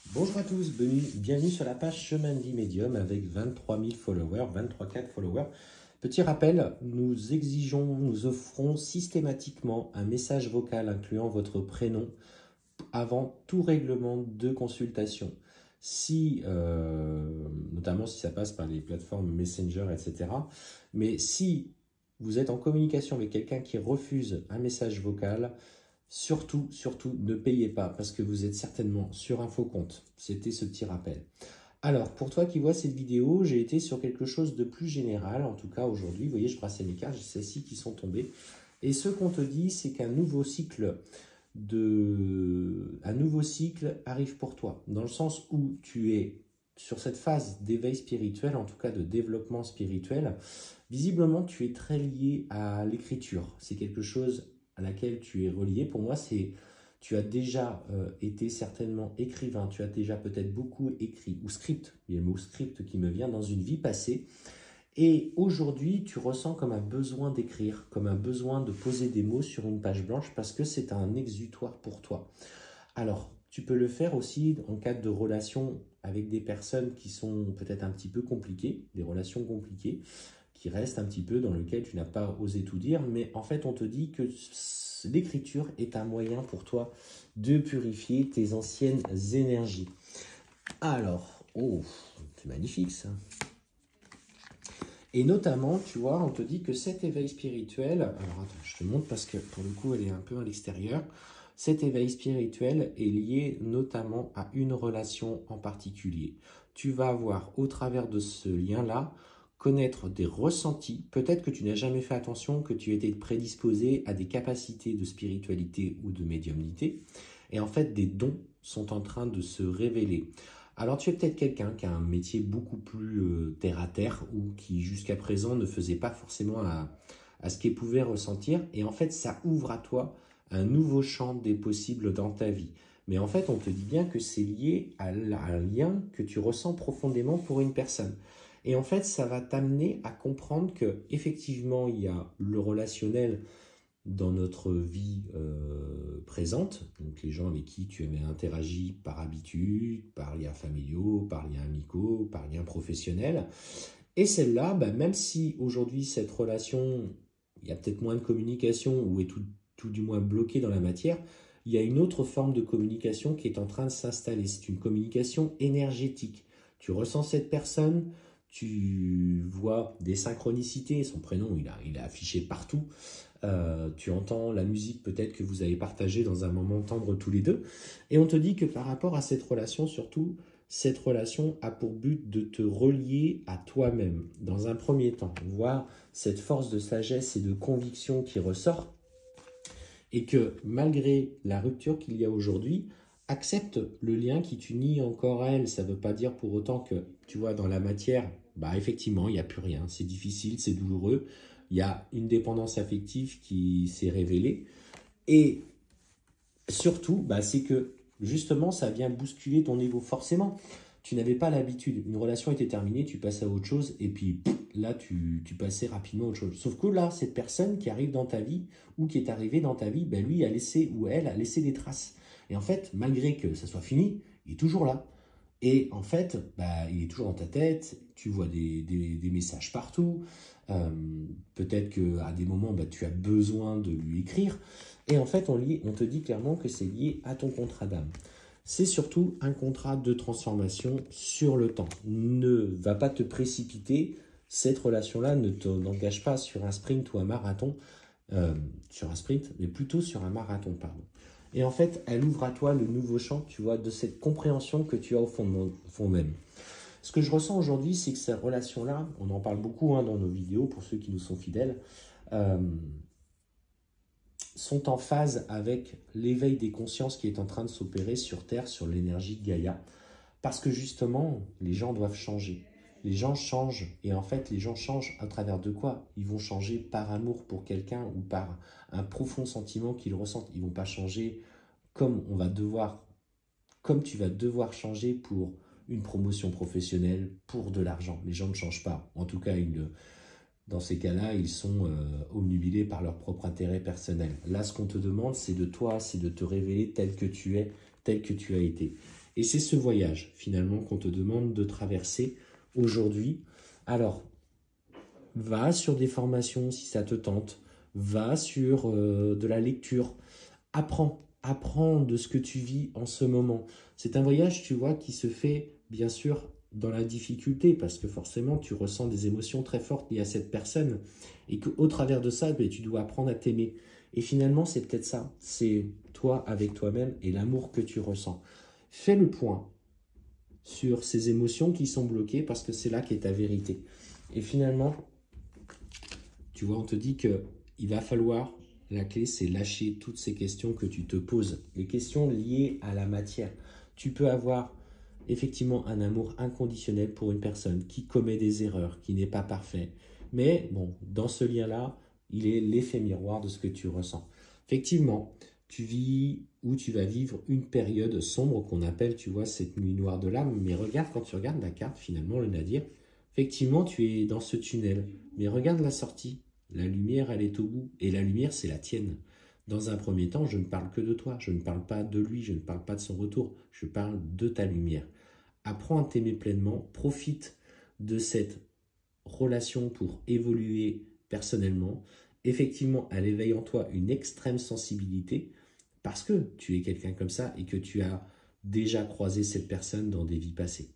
Bonjour à tous, bienvenue sur la page Chemin de vie médium avec 23 000 followers, 23 4 followers. Petit rappel, nous offrons systématiquement un message vocal incluant votre prénom avant tout règlement de consultation. Notamment si ça passe par les plateformes Messenger, etc. Mais si vous êtes en communication avec quelqu'un qui refuse un message vocal, surtout, ne payez pas parce que vous êtes certainement sur un faux compte. C'était ce petit rappel. Alors, pour toi qui vois cette vidéo, j'ai été sur quelque chose de plus général. En tout cas, aujourd'hui, vous voyez, je brassais mes cartes, j'ai celles-ci qui sont tombées. Et ce qu'on te dit, c'est qu'un nouveau cycle arrive pour toi. Dans le sens où tu es sur cette phase d'éveil spirituel, en tout cas de développement spirituel. Visiblement, tu es très lié à l'écriture. C'est quelque chose à laquelle tu es relié. Pour moi, tu as déjà été certainement écrivain, tu as déjà peut-être beaucoup écrit, ou script, il y a le mot script qui me vient, dans une vie passée. Et aujourd'hui, tu ressens comme un besoin d'écrire, comme un besoin de poser des mots sur une page blanche parce que c'est un exutoire pour toi. Alors, tu peux le faire aussi en cas de relations avec des personnes qui sont peut-être un petit peu compliquées, des relations compliquées, qui restent un petit peu dans lequel tu n'as pas osé tout dire, mais en fait on te dit que l'écriture est un moyen pour toi de purifier tes anciennes énergies. Alors, oh, c'est magnifique ça. Et notamment, tu vois, on te dit que cet éveil spirituel, alors attends, je te montre parce que pour le coup elle est un peu à l'extérieur, cet éveil spirituel est lié notamment à une relation en particulier. Tu vas avoir au travers de ce lien-là, connaître des ressentis, peut-être que tu n'as jamais fait attention, que tu étais prédisposé à des capacités de spiritualité ou de médiumnité, et en fait des dons sont en train de se révéler. Alors tu es peut-être quelqu'un qui a un métier beaucoup plus terre à terre, ou qui jusqu'à présent ne faisait pas forcément à ce qu'il pouvait ressentir, et en fait ça ouvre à toi un nouveau champ des possibles dans ta vie. Mais en fait on te dit bien que c'est lié à un lien que tu ressens profondément pour une personne. Et en fait, ça va t'amener à comprendre que effectivement, il y a le relationnel dans notre vie présente, donc les gens avec qui tu avais interagi par habitude, par liens familiaux, par liens amicaux, par liens professionnels. Et celle-là, même si aujourd'hui cette relation, il y a peut-être moins de communication ou est tout du moins bloquée dans la matière, il y a une autre forme de communication qui est en train de s'installer. C'est une communication énergétique. Tu ressens cette personne, tu vois des synchronicités, son prénom il est affiché partout, tu entends la musique peut-être que vous avez partagée dans un moment tendre tous les deux, et on te dit que par rapport à cette relation, surtout, cette relation a pour but de te relier à toi-même, dans un premier temps, voir cette force de sagesse et de conviction qui ressort, et que malgré la rupture qu'il y a aujourd'hui, accepte le lien qui t'unit encore à elle. Ça ne veut pas dire pour autant que, tu vois, dans la matière, effectivement, il n'y a plus rien. C'est difficile, c'est douloureux. Il y a une dépendance affective qui s'est révélée. Et surtout, c'est que, justement, ça vient bousculer ton ego. Forcément, tu n'avais pas l'habitude. Une relation était terminée, tu passais à autre chose, et puis là, tu passais rapidement à autre chose. Sauf que là, cette personne qui arrive dans ta vie, ou qui est arrivée dans ta vie, lui a laissé, ou elle a laissé des traces. Et en fait, malgré que ça soit fini, il est toujours là. Et en fait, il est toujours dans ta tête, tu vois des messages partout. Peut-être qu'à des moments, tu as besoin de lui écrire. Et en fait, on te dit clairement que c'est lié à ton contrat d'âme. C'est surtout un contrat de transformation sur le temps. Ne va pas te précipiter. Cette relation-là ne t'engage pas sur un sprint ou un marathon. Sur un sprint, mais plutôt sur un marathon, pardon. Et en fait, elle ouvre à toi le nouveau champ, tu vois, de cette compréhension que tu as au fond même. Ce que je ressens aujourd'hui, c'est que ces relations-là, on en parle beaucoup dans nos vidéos, pour ceux qui nous sont fidèles, sont en phase avec l'éveil des consciences qui est en train de s'opérer sur Terre, sur l'énergie de Gaïa. Parce que justement, les gens doivent changer. Les gens changent, et en fait, les gens changent à travers de quoi? Ils vont changer par amour pour quelqu'un ou par un profond sentiment qu'ils ressentent. Ils ne vont pas changer comme tu vas devoir changer pour une promotion professionnelle, pour de l'argent. Les gens ne changent pas. En tout cas, dans ces cas-là, ils sont obnubilés par leur propre intérêt personnel. Là, ce qu'on te demande, c'est de toi, c'est de te révéler tel que tu es, tel que tu as été. Et c'est ce voyage, finalement, qu'on te demande de traverser aujourd'hui. Alors, va sur des formations si ça te tente, va sur de la lecture, apprends de ce que tu vis en ce moment. C'est un voyage, tu vois, qui se fait, bien sûr, dans la difficulté, parce que forcément, tu ressens des émotions très fortes liées à cette personne, et qu'au travers de ça, ben, tu dois apprendre à t'aimer. Et finalement, c'est peut-être ça, c'est toi avec toi-même et l'amour que tu ressens. Fais le point sur ces émotions qui sont bloquées, parce que c'est là qu'est ta vérité. Et finalement, tu vois, on te dit qu'il va falloir, la clé, c'est lâcher toutes ces questions que tu te poses, les questions liées à la matière. Tu peux avoir effectivement un amour inconditionnel pour une personne qui commet des erreurs, qui n'est pas parfait. Mais bon, dans ce lien-là, il est l'effet miroir de ce que tu ressens. Effectivement, tu vis ou tu vas vivre une période sombre qu'on appelle, tu vois, cette nuit noire de l'âme. Mais regarde, quand tu regardes la carte, finalement, le Nadir, effectivement, tu es dans ce tunnel. Mais regarde la sortie. La lumière, elle est au bout. Et la lumière, c'est la tienne. Dans un premier temps, je ne parle que de toi. Je ne parle pas de lui. Je ne parle pas de son retour. Je parle de ta lumière. Apprends à t'aimer pleinement. Profite de cette relation pour évoluer personnellement. Effectivement, elle éveille en toi une extrême sensibilité parce que tu es quelqu'un comme ça et que tu as déjà croisé cette personne dans des vies passées.